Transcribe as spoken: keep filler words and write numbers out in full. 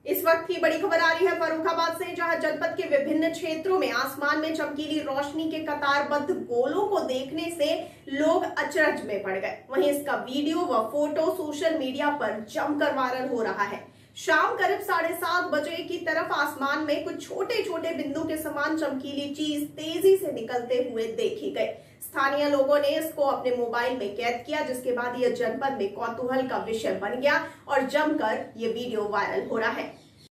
इस वक्त की बड़ी खबर आ रही है फर्रुखाबाद से, जहां जनपद के विभिन्न क्षेत्रों में आसमान में चमकीली रोशनी के कतारबद्ध गोलों को देखने से लोग अचरज में पड़ गए। वहीं इसका वीडियो व फोटो सोशल मीडिया पर जमकर वायरल हो रहा है। शाम करीब साढ़े सात बजे की तरफ आसमान में कुछ छोटे छोटे बिंदु के समान चमकीली चीज तेजी से निकलते हुए देखी गई। स्थानीय लोगों ने इसको अपने मोबाइल में कैद किया, जिसके बाद यह जनपद में कौतूहल का विषय बन गया और जमकर ये वीडियो वायरल हो रहा है।